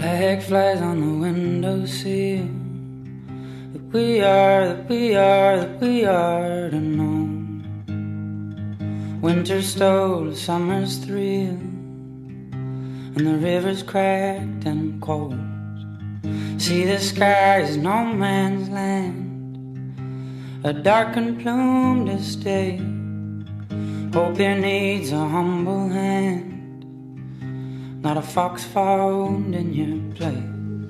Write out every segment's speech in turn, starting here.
Black flies on the windowsill. That we are to know. Winter stole summer's thrill, and the river's cracked and cold. See, the sky is no man's land, a dark and plumed estate. Hope here needs a humble hand, not a fox found in your place.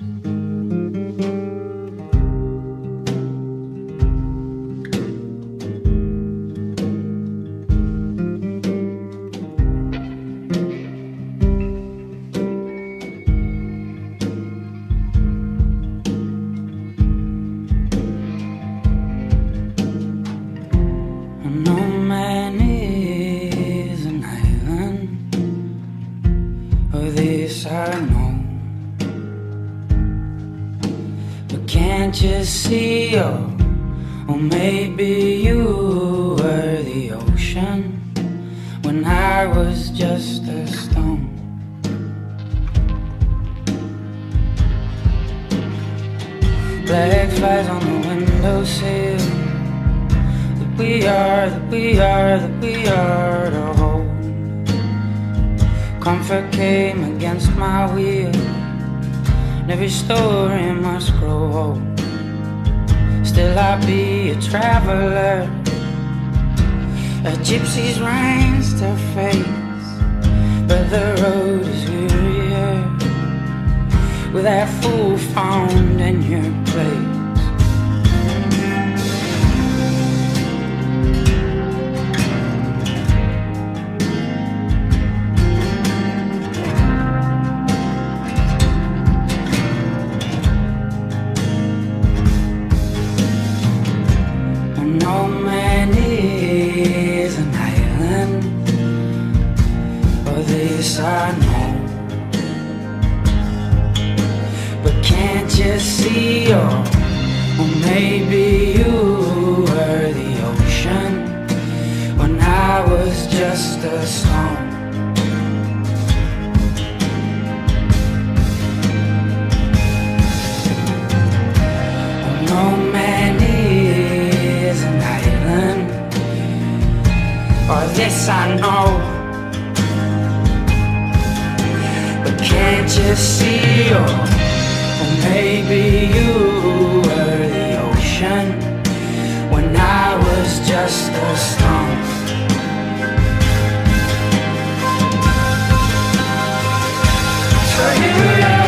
No man is an island, or this I know. But can't you see, or maybe you were the ocean when I was just a stone. Black flies on the windowsill. We are to hold. Comfort came against my will, and every story must grow old. Still I'll be a traveler, a gypsy's reins to face. But the road is wearier with that fool found in your place. No man is an island, or this I know. But can't you see, or maybe you were the ocean when I was just a stone. No man is an island, or this I know. But can't you see, or maybe you were the ocean when I was just a stone. So here we are.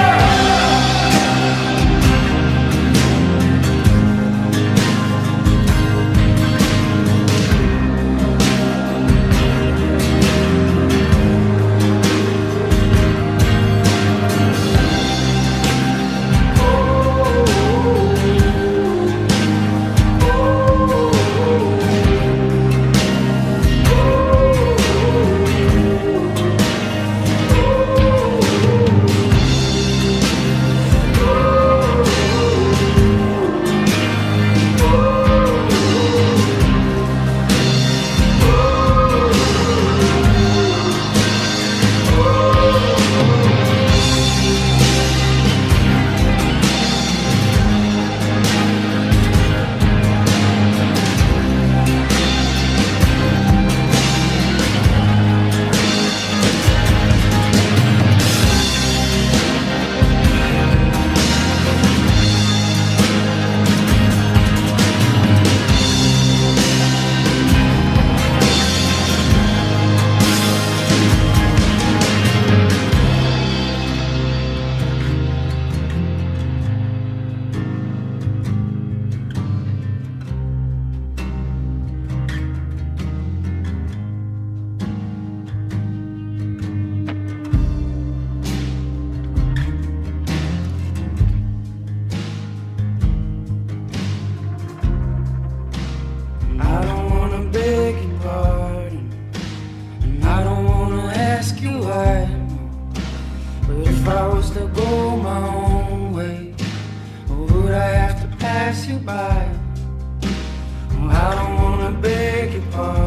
If I was to go my own way, or would I have to pass you by? I don't wanna beg your pardon.